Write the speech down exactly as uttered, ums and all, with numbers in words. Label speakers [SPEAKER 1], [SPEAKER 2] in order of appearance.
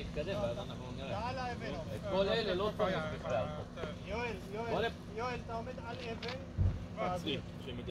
[SPEAKER 1] נתקדם ואז אנחנו נראה.
[SPEAKER 2] על האבן.
[SPEAKER 1] את כל אלה לא צריך בכלל.
[SPEAKER 2] יואל, יואל, יואל, אתה עומד על אבן.